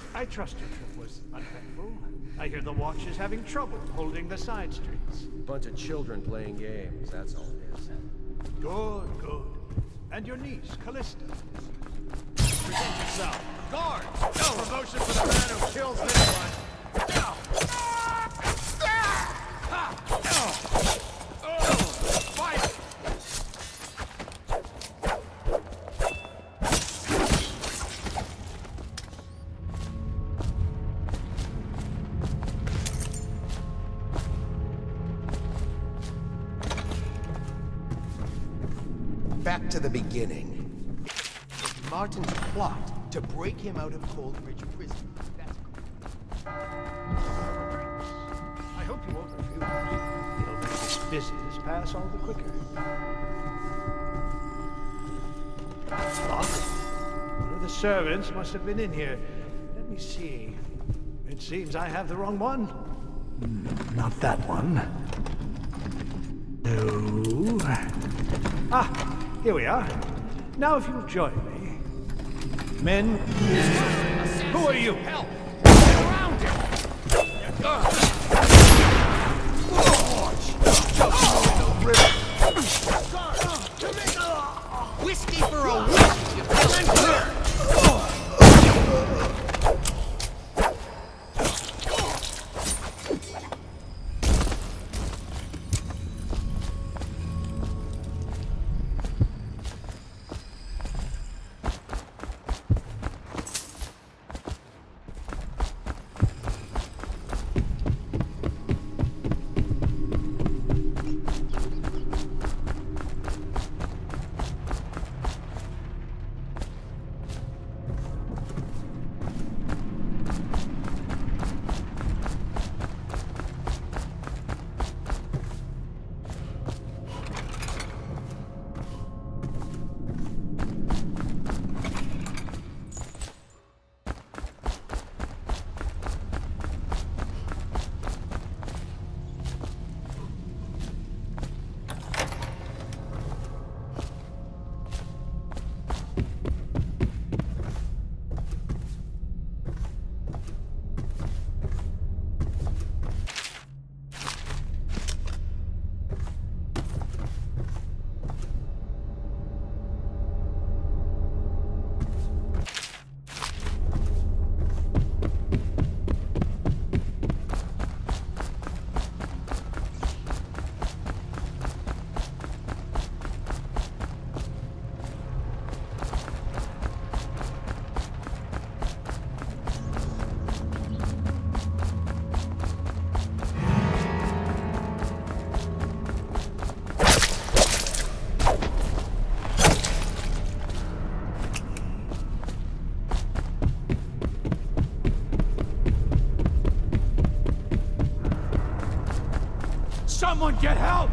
I trust your trip was uneventful. I hear the Watch is having trouble holding the side streets. Bunch of children playing games, that's all it is. Good, good. And your niece, Callista. Present yourself. Guard! No promotion for the man who kills this one. Fight! Back to the beginning. Martin's plot to break him out of Coldridge Prison. I hope you won't refuse. It'll make this business pass all the quicker. Lock? One of the servants must have been in here. Let me see. It seems I have the wrong one. Not that one. No. Ah, here we are. Now if you'll join me. Men, who are you? Help! Get around him! Whiskey for a witch, you villain! Someone get help!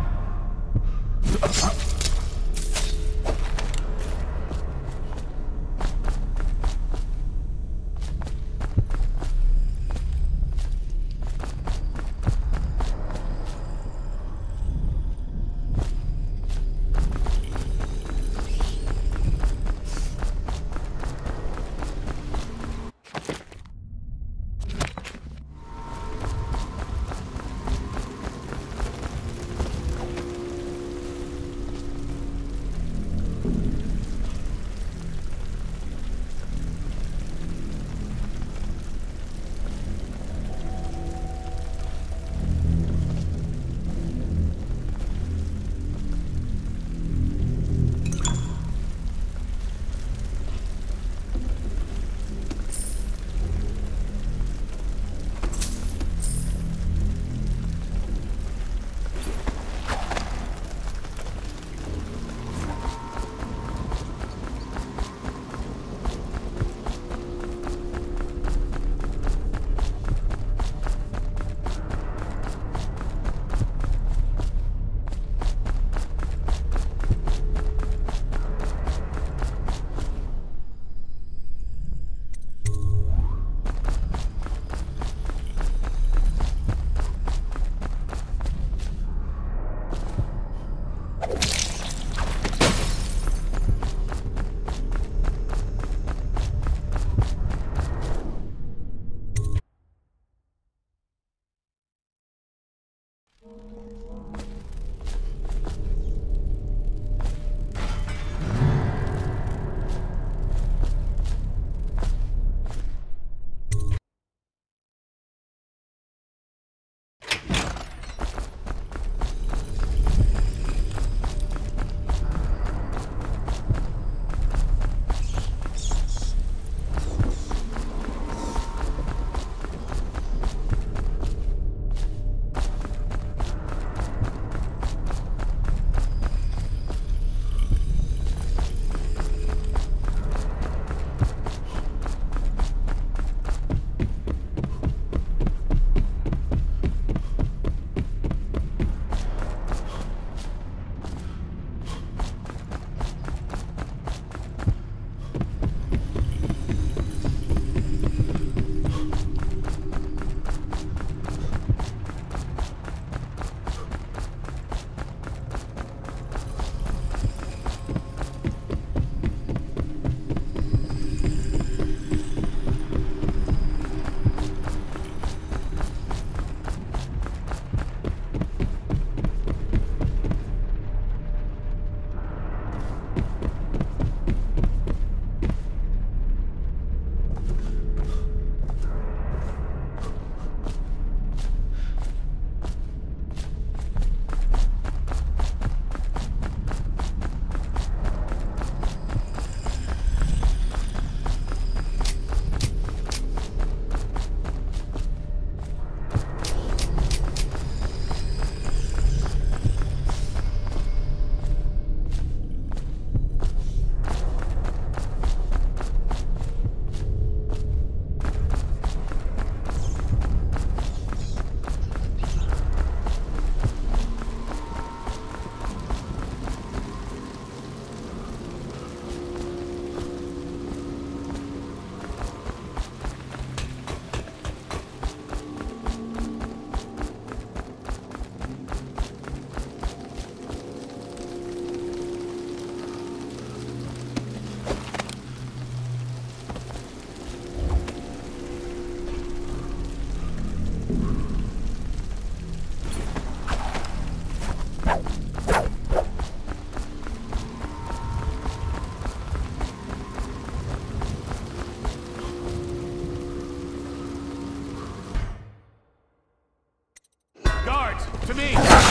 To me!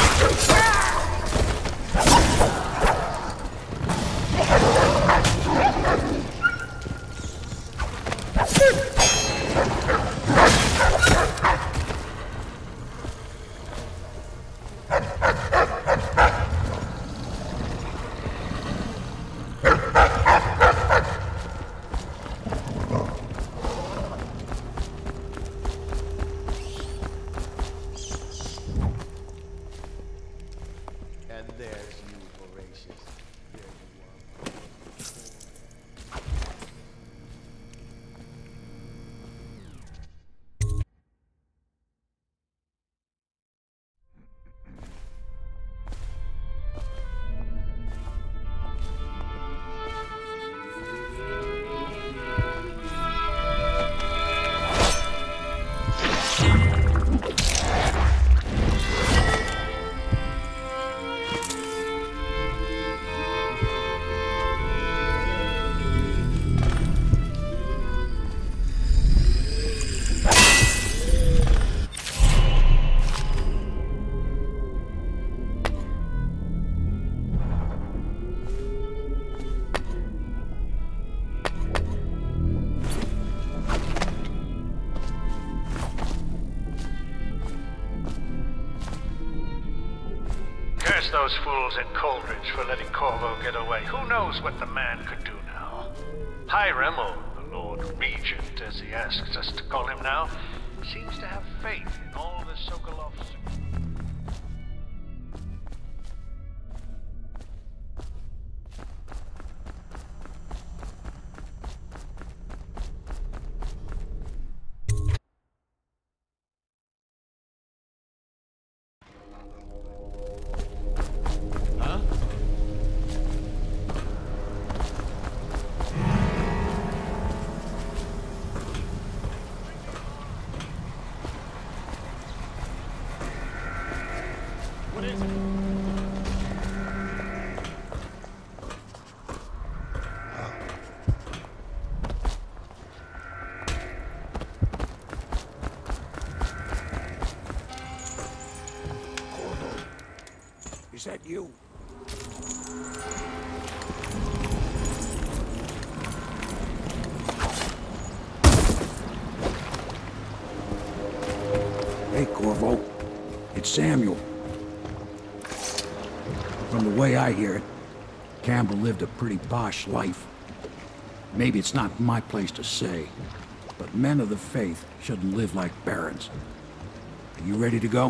And there's you, Horatius. There you are. Curse those fools at Coldridge for letting Corvo get away. Who knows what the man could do now? Hiram, or the Lord Regent, as he asks us to call him now, seems to have faith in all the Sokolov's... What is it? Corvo, is that you? Hey, Corvo. It's Samuel. From the way I hear it, Campbell lived a pretty posh life. Maybe it's not my place to say, but men of the faith shouldn't live like barons. Are you ready to go?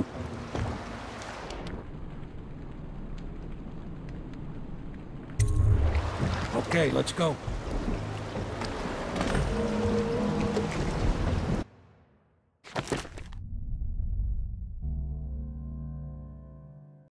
Okay, let's go.